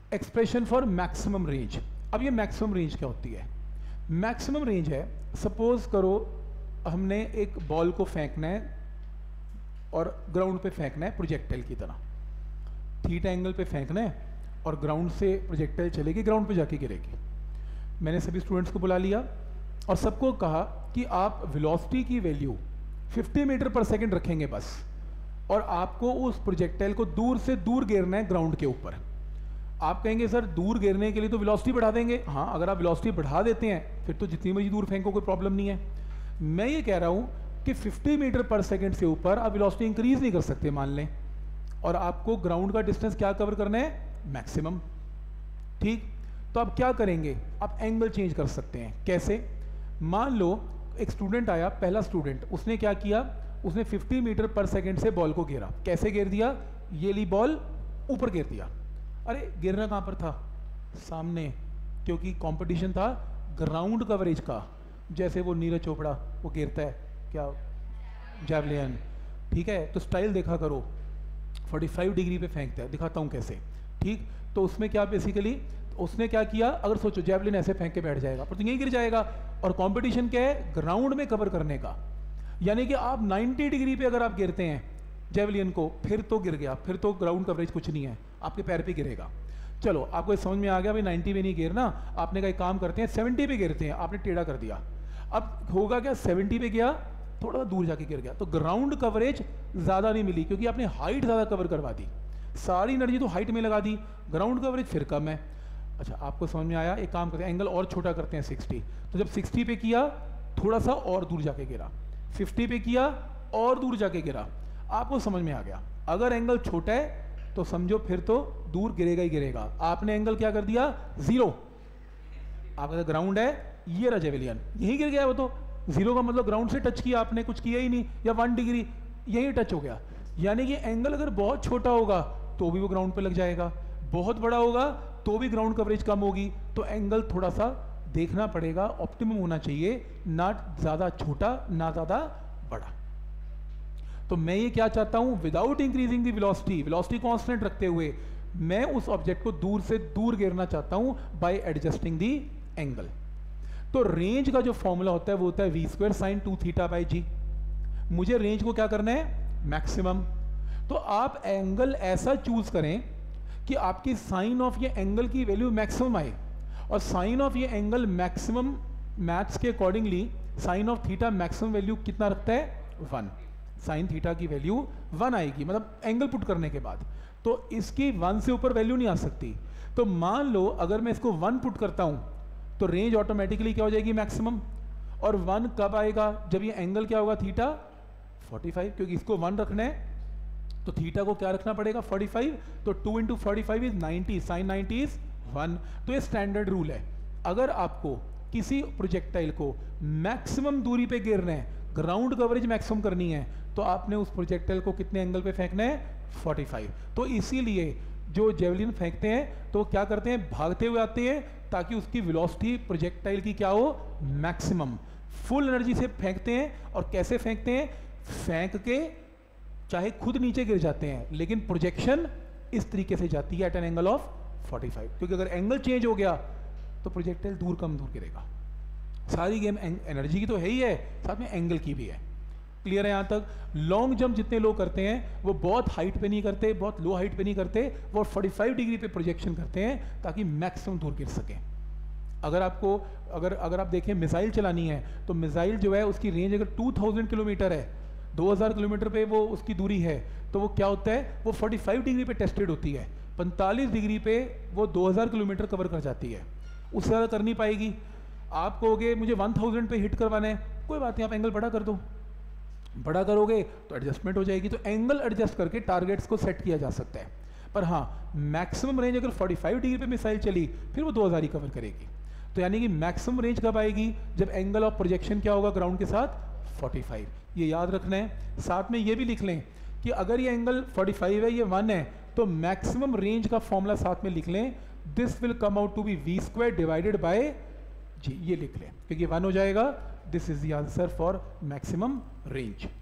Expression for maximum range. अब ये maximum range क्या होती है? मैक्सिमम रेंज है, सपोज करो हमने एक बॉल को फेंकना है और ग्राउंड पे फेंकना है प्रोजेक्टाइल की तरह, थीटा एंगल पे फेंकना है और ग्राउंड से प्रोजेक्टाइल चलेगी, ग्राउंड पे जाके गिरेगी। मैंने सभी स्टूडेंट्स को बुला लिया और सबको कहा कि आप वेलोसिटी की वैल्यू 50 मीटर पर सेकंड रखेंगे बस, और आपको उस प्रोजेक्टाइल को दूर से दूर गिरना है ग्राउंड के ऊपर। आप कहेंगे सर दूर गिरने के लिए तो वेलोसिटी बढ़ा देंगे। हाँ, अगर आप वेलोसिटी बढ़ा देते हैं फिर तो जितनी मर्जी दूर फेंको कोई प्रॉब्लम नहीं है। मैं ये कह रहा हूँ कि 50 मीटर पर सेकंड से ऊपर आप वेलोसिटी इंक्रीज नहीं कर सकते मान लें, और आपको ग्राउंड का डिस्टेंस क्या कवर करना है? मैक्सिमम। ठीक, तो आप क्या करेंगे? आप एंगल चेंज कर सकते हैं। कैसे? मान लो एक स्टूडेंट आया, पहला स्टूडेंट, उसने क्या किया, उसने 50 मीटर पर सेकंड से बॉल को घेरा। कैसे घेर दिया? ये ली बॉल ऊपर घेर दिया। अरे गिरना कहाँ पर था? सामने, क्योंकि कंपटीशन था ग्राउंड कवरेज का। जैसे वो नीरज चोपड़ा वो गिरता है क्या, जैवलिन, ठीक है, तो स्टाइल देखा करो, 45 डिग्री पे फेंकता है, दिखाता हूँ कैसे। ठीक, तो उसमें क्या बेसिकली उसने क्या किया, अगर सोचो जैवलिन ऐसे फेंक के बैठ जाएगा पर तो यहीं गिर जाएगा, और कंपटीशन क्या है? ग्राउंड में कवर करने का। यानी कि आप 90 डिग्री पे अगर आप गिरते हैं जैवलिन को, फिर तो गिर गया, फिर तो ग्राउंड कवरेज कुछ नहीं है, आपके पैर पे गिरेगा। चलो आपको समझ में आ गया भाई 90 पे नहीं गिरना, आपने कहा एक काम करते हैं 70 पे गिरते हैं, आपने टेढ़ा कर दिया। अब होगा क्या, 70 पे गया, थोड़ा दूर जाके गिर गया, तो ग्राउंड कवरेज ज़्यादा नहीं मिली क्योंकि आपने हाइट ज़्यादा कवर करवा दी, सारी एनर्जी तो हाइट में लगा दी, ग्राउंड कवरेज फिर कम है। अच्छा, आपको समझ में आया? एक काम करते हैं, एंगल और छोटा करते हैं 60। तो जब 60 पे किया थोड़ा सा और दूर जाके गिरा, 50 पे किया और दूर जाके गिरा, आपको समझ में आ गया। अगर एंगल छोटा है तो समझो फिर तो दूर गिरेगा ही गिरेगा। आपने एंगल क्या कर दिया? 0। आपका ग्राउंड है, ये रहा जैवलिन, यहीं गिर गया वो तो। 0 का मतलब ग्राउंड से टच किया आपने, कुछ किया ही नहीं, या 1 डिग्री यहीं टच हो गया। यानी कि एंगल अगर बहुत छोटा होगा तो भी वो ग्राउंड पे लग जाएगा, बहुत बड़ा होगा तो भी ग्राउंड कवरेज कम होगी। तो एंगल थोड़ा सा देखना पड़ेगा, ऑप्टिमम होना चाहिए, ना ज़्यादा छोटा ना ज़्यादा बड़ा। तो मैं ये क्या चाहता हूं, without increasing the velocity, velocity constant रखते हुए मैं उस ऑब्जेक्ट को दूर से दूर गिरना चाहता हूं बाय एडजस्टिंग दी एंगल। तो रेंज का जो फॉर्मूला होता है वो होता है v² sin 2 थीटा बाई जी। मुझे रेंज को क्या करना है? मैक्सिमम। तो आप एंगल ऐसा चूज करें कि आपकी साइन ऑफ ये एंगल की वैल्यू मैक्सिमम आए, और साइन ऑफ ये एंगल मैक्सिमम मैथ्स के accordingly sine of theta maximum value कितना रखता है? 1। साइन थीटा की वैल्यू 1 आएगी, मतलब एंगल पुट करने के बाद। तो इसकी 1 से ऊपर वैल्यू नहीं आ सकती। तो मान लो अगर मैं इसको 1 पुट करता हूं तो रेंज ऑटोमेटिकली क्या हो जाएगी? मैक्सिमम। और 1 कब आएगा? जब ये एंगल क्या होगा? थीटा 45, क्योंकि इसको 1 रखना है तो थीटा को क्या रखना पड़ेगा? 45। तो 2 × 45 इज 90, साइन 90 इज 1। तो ये स्टैंडर्ड रूल है। अगर आपको किसी प्रोजेक्टाइल को मैक्सिमम दूरी पे गिरना है, ग्राउंड कवरेज मैक्सिमम करनी है, तो आपने उस प्रोजेक्टाइल को कितने एंगल पे फेंकना है? 45। तो इसीलिए जो जेवलिन फेंकते हैं तो क्या करते हैं? भागते हुए आते हैं ताकि उसकी वेलोसिटी प्रोजेक्टाइल की क्या हो? मैक्सिमम। फुल एनर्जी से फेंकते हैं। और कैसे फेंकते हैं? फेंक के चाहे खुद नीचे गिर जाते हैं लेकिन प्रोजेक्शन इस तरीके से जाती है एट एन एंगल ऑफ 45, क्योंकि अगर एंगल चेंज हो गया तो प्रोजेक्टाइल दूर कम दूर गिरेगा। सारी गेम एनर्जी की तो है ही है, साथ में एंगल की भी है। क्लियर है यहाँ तक? लॉन्ग जंप जितने लोग करते हैं वो बहुत हाइट पे नहीं करते, बहुत लो हाइट पे नहीं करते, वो 45 डिग्री पे प्रोजेक्शन करते हैं ताकि मैक्सिमम दूर गिर सकें। अगर आपको अगर आप देखें मिसाइल चलानी है तो मिसाइल जो है उसकी रेंज अगर 2000 किलोमीटर है, 2000 किलोमीटर पे वो उसकी दूरी है, तो वो क्या होता है? वो 45 डिग्री पे टेस्टेड होती है, 45 डिग्री पे वो 2000 किलोमीटर कवर कर जाती है, उससे ज़्यादा कर नहीं पाएगी। आप कहोगे मुझे 1000 पे हिट करवाना है, कोई बात नहीं, आप एंगल बड़ा कर दो, बड़ा करोगे तो एडजस्टमेंट हो जाएगी। तो एंगल एडजस्ट करके टारगेट्स को सेट किया जा सकता है। पर हाँ, मैक्सिमम रेंज अगर 45 डिग्री पे मिसाइल चली फिर वो 2000 ही कवर करेगी। तो यानी कि मैक्सिमम रेंज कब आएगी? जब एंगल ऑफ प्रोजेक्शन क्या होगा ग्राउंड के साथ? 45। ये याद रखना है। साथ में ये भी लिख लें कि अगर ये एंगल 45 है, ये 1 है, तो मैक्सिमम रेंज का फॉर्मूला साथ में लिख लें, this will come out to be v² divided by g. ये लिख लें क्योंकि 1 हो जाएगा। This is the answer for maximum range.